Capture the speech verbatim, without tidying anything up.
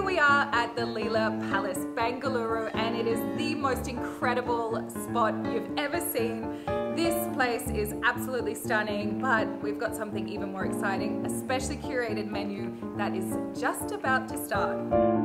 we are at the Leela Palace, Bengaluru, and it is the most incredible spot you've ever seen. This place is absolutely stunning, but we've got something even more exciting, a specially curated menu that is just about to start.